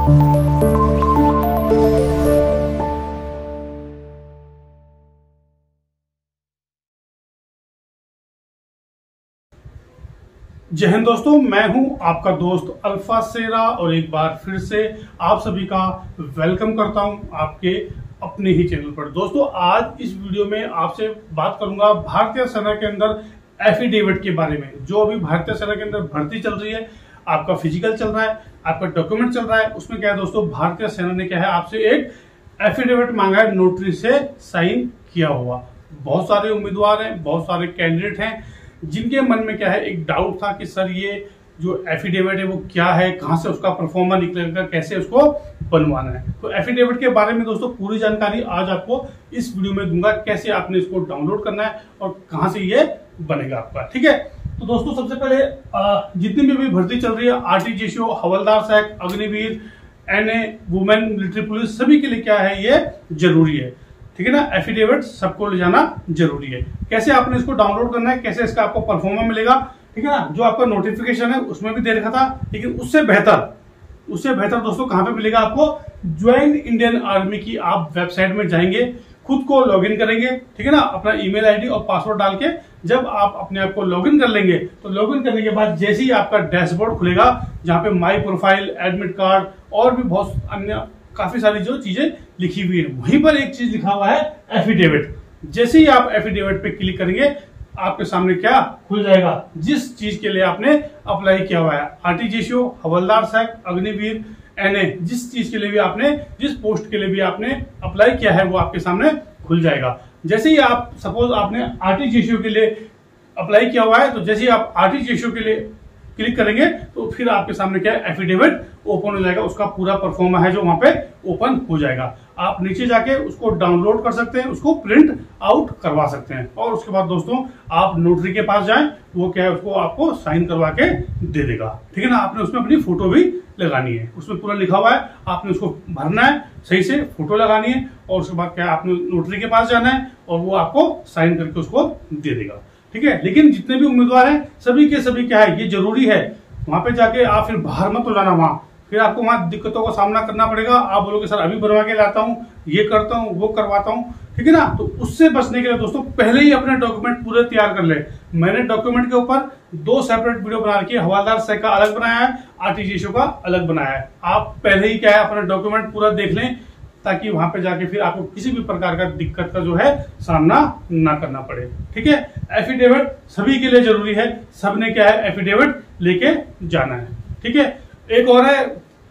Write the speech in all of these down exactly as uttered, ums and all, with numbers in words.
जय हिंद दोस्तों, मैं हूं आपका दोस्त अल्फा सेरा और एक बार फिर से आप सभी का वेलकम करता हूं आपके अपने ही चैनल पर। दोस्तों, आज इस वीडियो में आपसे बात करूंगा भारतीय सेना के अंदर एफिडेविट के बारे में। जो अभी भारतीय सेना के अंदर भर्ती चल रही है, आपका फिजिकल चल रहा है, आपका डॉक्यूमेंट चल रहा है, उसमें क्या है दोस्तों, भारतीय सेना ने क्या है आपसे एक एफिडेविट मांगा है, नोटरी से साइन किया हुआ। बहुत सारे उम्मीदवार हैं, बहुत सारे कैंडिडेट हैं जिनके मन में क्या है एक डाउट था कि सर ये जो एफिडेविट है वो क्या है, कहां से उसका परफॉर्मा निकलेगा, कैसे उसको बनवाना है। तो एफिडेविट के बारे में दोस्तों पूरी जानकारी आज आपको इस वीडियो में दूंगा, कैसे आपने इसको डाउनलोड करना है और कहां से ये बनेगा आपका। ठीक है, तो दोस्तों सबसे पहले जितनी भी भर्ती चल रही है, आरटीजीएसओ, हवलदार सैक, Agniveer, NA, women military police, सभी के लिए क्या है ये जरूरी है। ठीक है ना, एफिडेविट सबको ले जाना जरूरी है। कैसे आपने इसको डाउनलोड करना है, कैसे इसका आपको परफॉर्मा मिलेगा, ठीक है ना। जो आपका नोटिफिकेशन है उसमें भी दे रखा था, लेकिन उससे बेहतर उससे बेहतर दोस्तों कहां पे मिलेगा आपको, ज्वाइन इंडियन आर्मी की आप वेबसाइट में जाएंगे, खुद को लॉगिन करेंगे, ठीक है ना, अपना ईमेल आईडी और पासवर्ड डाल के जब आप अपने आप को लॉगिन कर लेंगे, तो लॉगिन करने के बाद जैसे ही आपका डैशबोर्ड खुलेगा, जहां पे माई प्रोफाइल, एडमिट कार्ड और भी बहुत अन्य काफी सारी जो चीजें लिखी हुई है, वहीं पर एक चीज लिखा हुआ है एफिडेविट। जैसे ही आप एफिडेविट पे क्लिक करेंगे, आपके सामने क्या खुल जाएगा, जिस चीज के लिए आपने अप्लाई किया हुआ है, आरटीजीएसओ, हवलदार सैक, अग्निवीर, एनए, जिस चीज के लिए भी आपने, जिस पोस्ट के लिए भी आपने अप्लाई किया है, वो आपके सामने खुल जाएगा। जैसे ही आप, सपोज आपने आरटीजीएसओ के लिए अप्लाई किया हुआ है, तो जैसे ही आप आरटीजीएसओ के लिए क्लिक करेंगे तो फिर आपके सामने क्या है एफिडेविट ओपन हो जाएगा, उसका पूरा परफॉर्मा है जो वहां पे ओपन हो जाएगा। आप नीचे जाके उसको डाउनलोड कर सकते हैं, उसको प्रिंट आउट करवा सकते हैं, और उसके बाद दोस्तों आप नोटरी के पास जाएं, वो क्या है उसको आपको साइन करवा के दे देगा। ठीक है ना, आपने उसमें अपनी फोटो भी लगानी है, उसमें पूरा लिखा हुआ है, आपने उसको भरना है, सही से फोटो लगानी है, और उसके बाद क्या आपने नोटरी के पास जाना है और वो आपको साइन करके उसको दे देगा। ठीक है, लेकिन जितने भी उम्मीदवार हैं सभी के सभी क्या है, ये जरूरी है, वहां पे जाके आप फिर बाहर मत हो जाना, वहां फिर आपको वहां दिक्कतों का सामना करना पड़ेगा। आप बोलोगे सर अभी बनवा के लाता हूँ, ये करता हूँ, वो करवाता हूँ, ठीक है ना। तो उससे बचने के लिए दोस्तों पहले ही अपने डॉक्यूमेंट पूरे तैयार कर ले। मैंने डॉक्यूमेंट के ऊपर दो सेपरेट वीडियो बना रखी है, हवलदार सैक का अलग बनाया है, आरटीजीएसओ का अलग बनाया है। आप पहले ही क्या है अपना डॉक्यूमेंट पूरा देख लें, ताकि वहां पे जाके फिर आपको किसी भी प्रकार का दिक्कत का जो है सामना ना करना पड़े। ठीक है, एफिडेविट सभी के लिए जरूरी है, सबने क्या है एफिडेविट लेके जाना है। ठीक है, एक और है,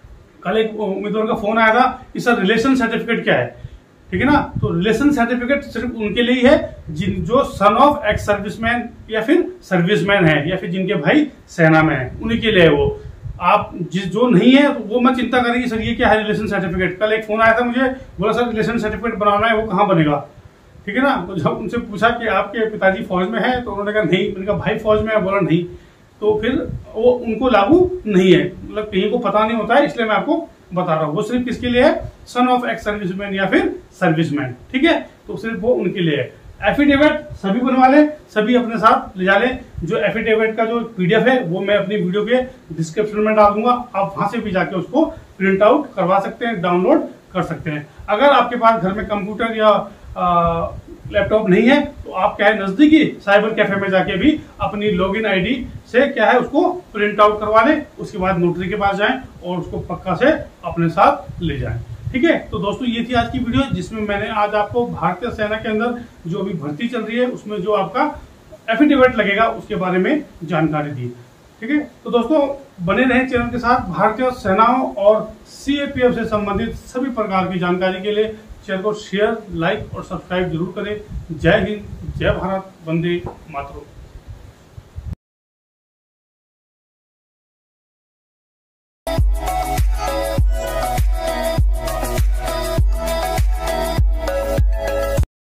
कल एक उम्मीदवार का फोन आया था कि सर रिलेशन सर्टिफिकेट क्या है। ठीक है ना, तो रिलेशन सर्टिफिकेट सिर्फ उनके लिए ही है जिन जो सन ऑफ एक्स सर्विसमैन या फिर सर्विसमैन है, या फिर जिनके भाई सेना में है, उन्हीं के लिए है वो। आप जिस जो नहीं है तो वो मत चिंता करेंगे सर ये क्या है रिलेशन सर्टिफिकेट। कल एक फोन आया था मुझे, बोला सर रिलेशन सर्टिफिकेट बनाना है, वो कहाँ बनेगा। ठीक है ना, तो जब उनसे पूछा कि आपके पिताजी फौज में है, तो उन्होंने कहा नहीं, मैंने कहा भाई फौज में है, बोला नहीं, तो फिर वो उनको लागू नहीं है, मतलब कहीं को पता नहीं होता है, इसलिए मैं आपको बता रहा हूँ। वो सिर्फ किसके लिए है, सन ऑफ एक्स सर्विसमैन या फिर सर्विसमैन। ठीक है, तो सिर्फ वो उनके लिए है। एफिडेविट सभी बनवा लें, सभी अपने साथ ले जा लें। जो एफिडेविट का जो पीडीएफ है वो मैं अपनी वीडियो के डिस्क्रिप्शन में डाल दूंगा, आप वहां से भी जाके उसको प्रिंट आउट करवा सकते हैं, डाउनलोड कर सकते हैं। अगर आपके पास घर में कंप्यूटर या लैपटॉप नहीं है, तो आप क्या है नजदीकी साइबर कैफे में जाके भी अपनी लॉगिन आईडी से क्या है उसको प्रिंट आउट करवा लें, उसके बाद नोटरी के पास जाएं और उसको पक्का से अपने साथ ले जाएं। ठीक है, तो दोस्तों ये थी आज की वीडियो, जिसमें मैंने आज आपको भारतीय सेना के अंदर जो अभी भर्ती चल रही है उसमें जो आपका एफिडेविट लगेगा उसके बारे में जानकारी दी। ठीक है, तो दोस्तों बने रहें चैनल के साथ। भारतीय सेनाओं और सीएपीएफ से संबंधित सभी प्रकार की जानकारी के लिए चैनल को शेयर, लाइक और सब्सक्राइब जरूर करें। जय हिंद, जय भारत, वंदे मातरम।